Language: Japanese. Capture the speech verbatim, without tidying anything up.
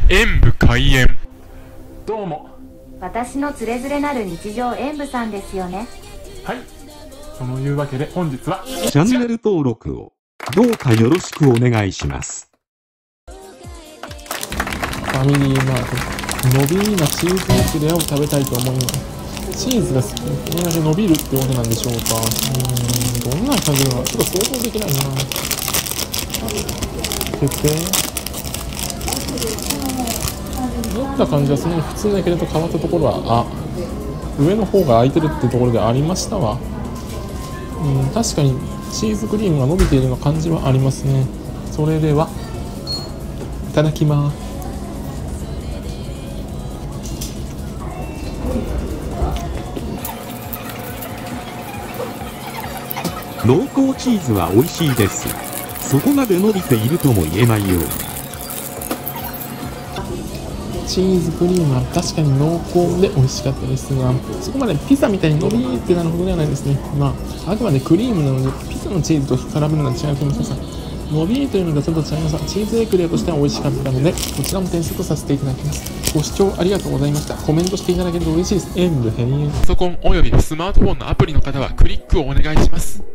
演武開演。どうも。 私のつれづれなる日常演武さんですよね。 はい。そのいうわけで本日はチャンネル登録をどうかよろしくお願いします。 ファミリーマート、伸びなチーズエクレアを食べたいと思います。チーズがこれだけ伸びるってことなんでしょうか。うーん、どんな感じなのかちょっと想像できないな。決定。持った感じはそんなに普通だけれど変わったところは、あ、上の方が空いてるってところでありましたわ。うん、確かにチーズクリームが伸びているような感じはありますね。それではいただきます。 濃厚チーズは美味しいです。そこまで伸びているとも言えないよう。 チーズクリームは確かに濃厚で美味しかったですが、そこまでピザみたいに伸びーってなるほどではないですね。まあ、あくまでクリームなので、ピザのチーズと比べるのは違う気もします。伸びーというのではちょっと違います。チーズエクレアとしては美味しかったので、こちらも点数とさせていただきます。ご視聴ありがとうございました。コメントしていただけると嬉しいです。演武閉園。 パソコンおよびスマートフォンのアプリの方はクリックをお願いします。